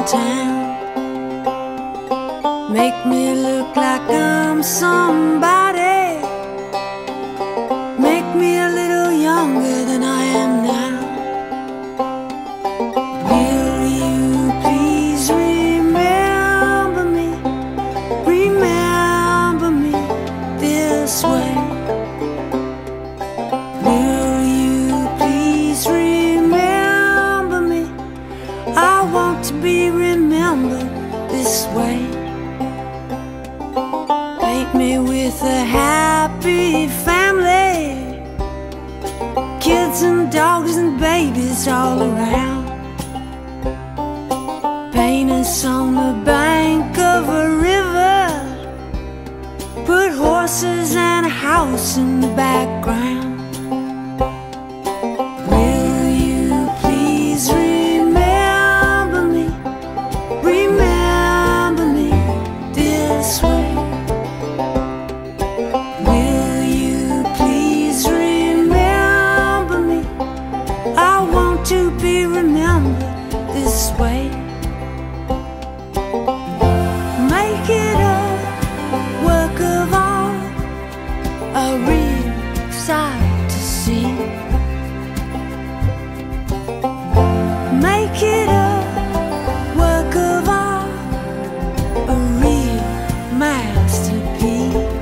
town. Make me look like I'm somebody. Make me a little younger than I am now. Will you please remember me? Remember me this way. Will you please remember me? I want to be remembered this way. Paint me with a happy family, kids and dogs and babies all around. Paint us on the bank of a river, put horses and a house in the background. Will you please remember me? Remember me this way. Will you please remember me? I want to be remembered this way. Make it a work of art, a real sight to see. Make it a work of art, a real masterpiece.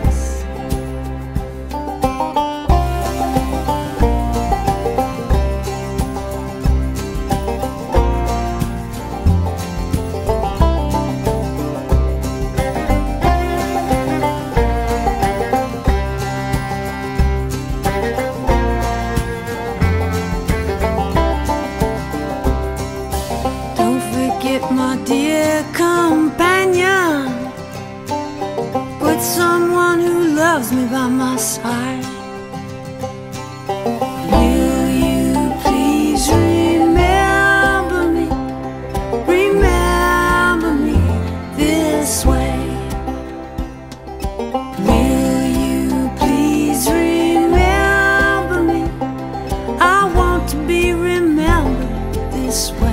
Don't forget, my dear companion, put someone who loves me by my side. Will you please remember me? Remember me this way. Will you please remember me? I want to be remembered this way.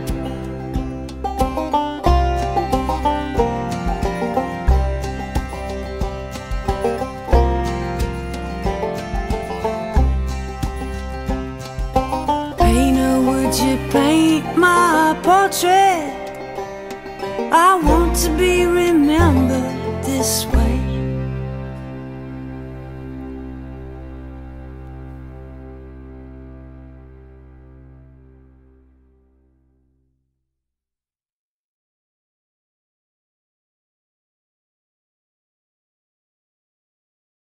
Painter, would you paint my portrait? I want to be remembered